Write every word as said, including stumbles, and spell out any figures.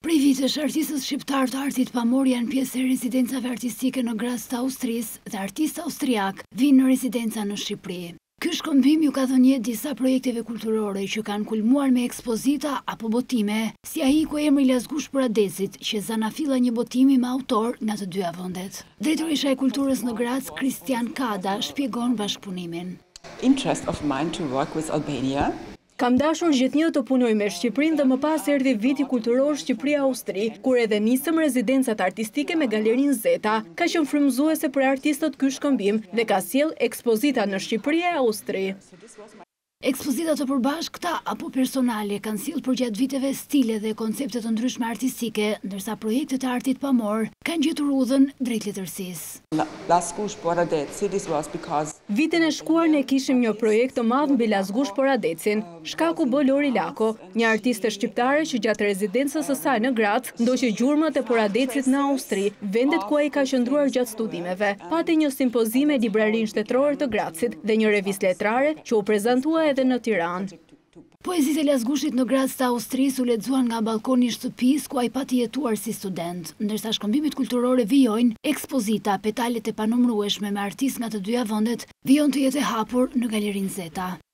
Prej vitesh, artistët shqiptar të artit pamor janë pjesë e rezidencave artistike në Graz të Austrisë dhe artistë austriak vinë në rezidenca në Shqipëri. Ky shkëmbim ju ka dhënë jetë disa projekteve kulturore që kanë kulmuar me ekspozita apo botime, si ai ku emri Lazgush Poradecit, që zanafilla një botimi me autor nga të dyja vendet. Drejtoresha e kulturës në Graz, Kristian Kada, shpjegon bashkëpunimin. Interest of mine to work with Albania. Kam dashur gjithnjë të punoj me Shqipërinë dhe më pas erdhi viti kulturor Shqipëria-Austri, kur edhe nisëm rezidencat artistike me Galerinë Zeta. Ka qenë frymëzuese për artistët ky shkëmbim dhe ka sjell ekspozita në Shqipëri e Austri. Ekspozita të përbashkëta apo personale kanë sjellë përgjatë viteve stile dhe koncepte të ndryshme artistike, ndërsa projektet e artit pamor kanë gjetur udhën drejt letërsisë. Lazgush Poradeci, this was because Vitin e shkuar ne kishim një projekt të madh mbi Lazgush Poradecin. Shkaku bë Lori Lako, një artiste shqiptare që gjatë rezidencës së saj në Graz ndoqi gjurmët e Poradecit në Austri, vendet ku ai ka qëndruar gjatë studimeve. Pati një simpozim me librarinë shtetërore të Grazit dhe një revistë letrare që u prezantua edhe në Tiranë. Poezitë e Lazgushit në Graz të Austrisë u lexuan nga balkoni i shtëpisë ku ai pati jetuar si student, ndërsa shkëmbimit kulturore vijojnë, ekspozita, petalet e panumërueshme me artistë nga të dyja vendet vijojnë të jetë e hapur në Galerinë Zeta.